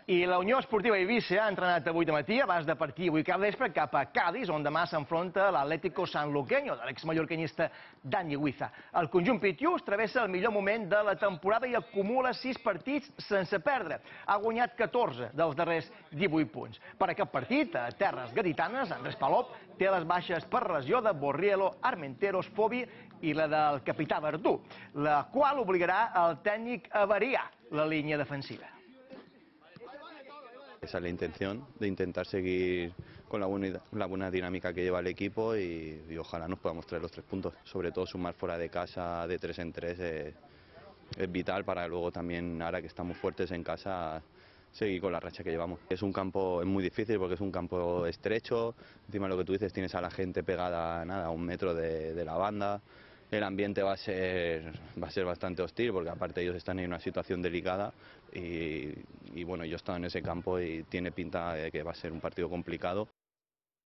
I la Unió Esportiva Eivissa ha entrenat avui de matí, abans de partir avui cap vespre, cap a Cádiz, on demà s'enfronta l'Atlético Sanluqueño, de l'exmallorquinista Dani Huiza. El conjunt pitiús travessa el millor moment de la temporada i acumula 6 partits sense perdre. Ha guanyat 14 dels darrers 18 punts. Per aquest partit, a terres gaditanes, Andrés Palop té les baixes per lesió de Borriello, Armenteros, Fobi i la del capità Verdú, la qual obligarà el tècnic a variar la línia defensiva. Esa es la intención, de intentar seguir con la buena dinámica que lleva el equipo y ojalá nos podamos traer los 3 puntos. Sobre todo sumar fuera de casa de 3 en 3 es vital para luego también, ahora que estamos fuertes en casa, seguir con la racha que llevamos. Es un campo muy difícil porque es un campo estrecho, encima lo que tú dices, tienes a la gente pegada a 1 metro de la banda. El ambiente va a ser bastante hostil porque aparte ellos están en una situación delicada y bueno, yo he estado en ese campo y tiene pinta de que va a ser un partido complicado.